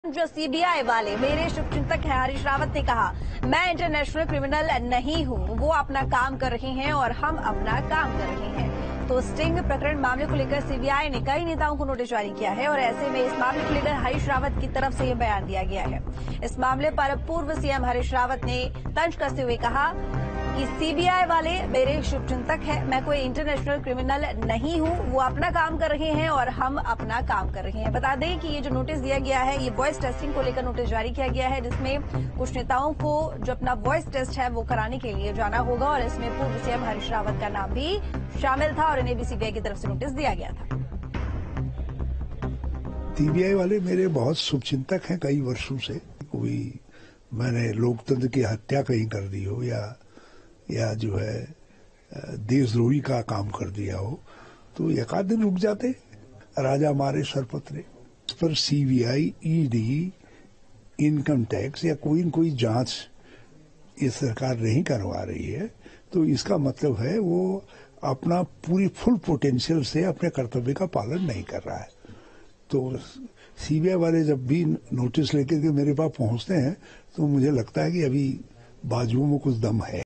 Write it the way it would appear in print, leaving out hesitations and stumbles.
जो सीबीआई वाले मेरे शुभचिंतक हैं हरीश रावत ने कहा, मैं इंटरनेशनल क्रिमिनल नहीं हूं, वो अपना काम कर रहे हैं और हम अपना काम कर रहे हैं। तो स्टिंग प्रकरण मामले को लेकर सीबीआई ने कई नेताओं को नोटिस जारी किया है और ऐसे में इस मामले को लेकर हरीश रावत की तरफ से ये बयान दिया गया है। इस मामले पर पूर्व सीएम हरीश रावत ने तंज कसते हुए कहा कि सीबीआई वाले मेरे शुभचिंतक हैं, मैं कोई इंटरनेशनल क्रिमिनल नहीं हूं, वो अपना काम कर रहे हैं और हम अपना काम कर रहे हैं। बता दें कि ये जो नोटिस दिया गया है, ये वॉइस टेस्टिंग को लेकर नोटिस जारी किया गया है, जिसमें कुछ नेताओं को जो अपना वॉइस टेस्ट है वो कराने के लिए जाना होगा और इसमें पूर्व सीएम हरीश रावत का नाम भी शामिल था और इन्हें भी सीबीआई की तरफ से नोटिस दिया गया था। सीबीआई वाले मेरे बहुत शुभचिंतक हैं कई वर्षों से। कोई मैंने लोकतंत्र की हत्या कहीं कर दी हो या जो है देशद्रोही का काम कर दिया हो तो एक आध दिन रुक जाते। राजा मारे सरपतरे। इस पर सीबीआई, ईडी, इनकम टैक्स या कोई न कोई जांच ये सरकार नहीं करवा रही है तो इसका मतलब है वो अपना पूरी फुल पोटेंशियल से अपने कर्तव्य का पालन नहीं कर रहा है। तो सीबीआई वाले जब भी नोटिस लेकर के मेरे पास पहुंचते हैं तो मुझे लगता है कि अभी बाजुओं में कुछ दम है।